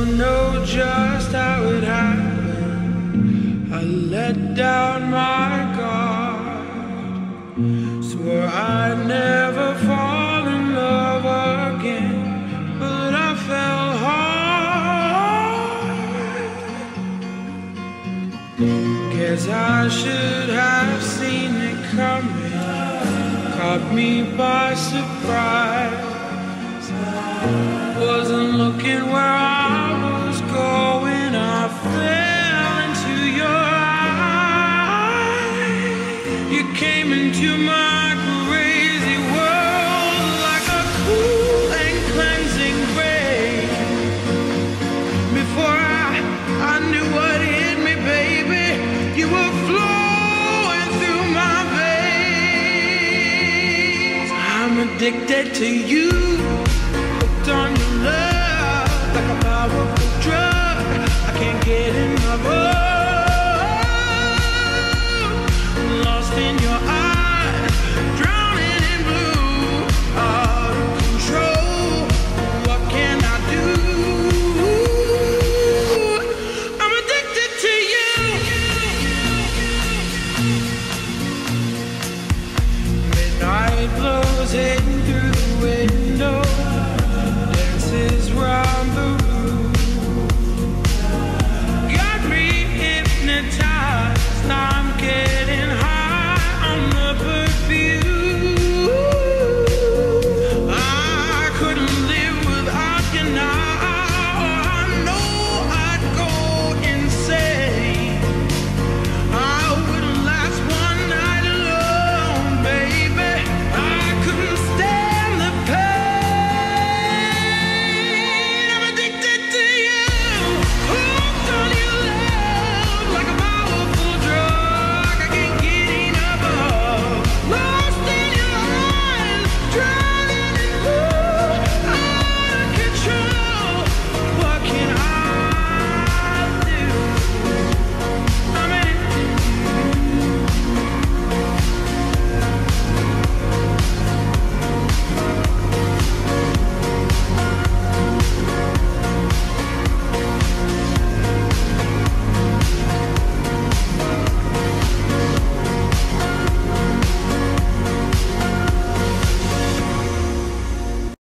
know just how it happened. I let down my guard, swore I'd never fall in love again, but I fell hard. Guess I should have seen it coming, caught me by surprise. Wasn't looking where I was going, I fell into your eyes. You came into my crazy world like a cool and cleansing rain. Before I knew what hit me, baby, you were flowing through my veins. I'm addicted to you, on your love, like a powerful drug. I can't get enough of. I'm lost in your eyes, drowning in blue, out of control. What can I do? I'm addicted to you. Midnight blow